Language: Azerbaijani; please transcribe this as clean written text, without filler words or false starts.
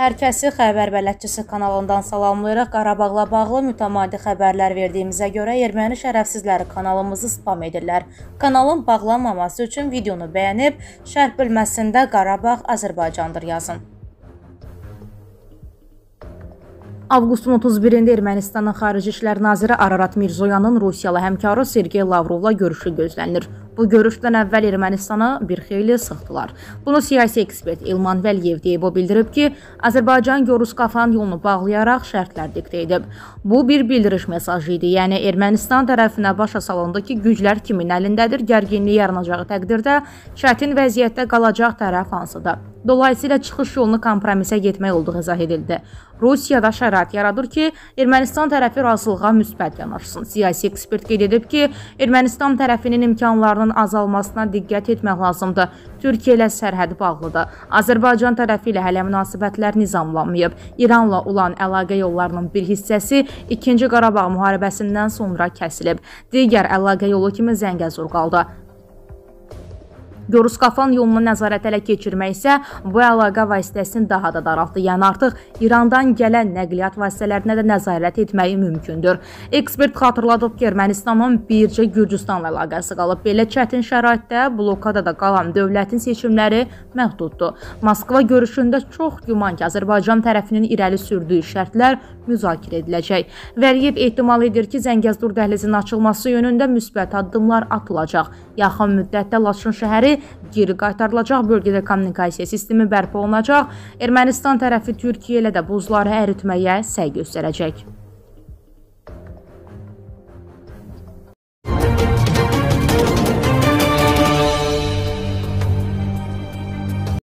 Hər kəsi Xəbər Bələdçisi kanalından salamlayırıq. Qarabağla bağlı mütəmadi xəbərlər verdiyimizə görə erməni şərəfsizləri kanalımızı spam edirlər. Kanalın bağlanmaması üçün videonu bəyənib, şərh bölməsində Qarabağ Azərbaycandır yazın. Avqustun 31-də Ermənistanın Xarici İşlər Naziri Ararat Mirzoyanın Rusiyalı həmkarı Sergey Lavrovla görüşü gözlənilir. Bu görüşdən əvvəl Ermənistana bir xeyli sıxdılar. Bunu siyasi ekspert İlman Vəliyev deyib, o bildirib ki, Azərbaycan Gorus-Qafan yolunu bağlayaraq şərtlər diktə edib. Bu bir bildiriş mesajı idi, yəni Ermənistan tərəfinə başa salındı ki, güclər kimin əlindədir, gərginlik yaranacağı təqdirdə çətin vəziyyətdə qalacaq tərəf hansıdır. Dolayısıyla çıxış yolunu kompromisə getmək olduğu izah edildi. Rusiyada şərait yaradır ki, Ermənistan tərəfi razılığa müsbət yanaşsın. Siyasi ekspert qeyd edib ki, Ermənistan tərəfinin imkanlarının azalmasına diqqət etmək lazımdır. Türkiyə ilə sərhəd bağlıdır. Azərbaycan tərəfi ilə hələ münasibətlər nizamlanmayıb. İranla olan əlaqə yollarının bir hissəsi 2-ci Qarabağ müharibəsindən sonra kəsilib. Digər əlaqə yolu kimi Zəngəzur qaldı. Gorus-Qafan yolunu nəzarət ələ keçirmək isə bu əlaqə vasitəsini daha da daraltdı. Yəni artıq İrandan gələn nəqliyyat vasitələrinə də nəzarət etməyi mümkündür. Ekspert xatırladıb ki, Ermənistanın bircə Gürcüstanla əlaqəsi qalıb. Belə çətin şəraitdə blokadada qalan dövlətin seçimləri məhduddur. Moskva görüşündə çox güman ki, Azərbaycan tərəfinin irəli sürdüyü şərtlər müzakirə ediləcək. Vəliyev ehtimal edir ki, Zəngəzur dəhlizinin açılması yönündə müsbət addımlar atılacaq. Yaxın müddətdə Laçın şəhəri geri qaytarılacaq, bölgədə kommunikasiya sistemi bərpa olunacaq. Ermənistan tərəfi Türkiyə ilə də buzları əritməyə səy göstərəcək.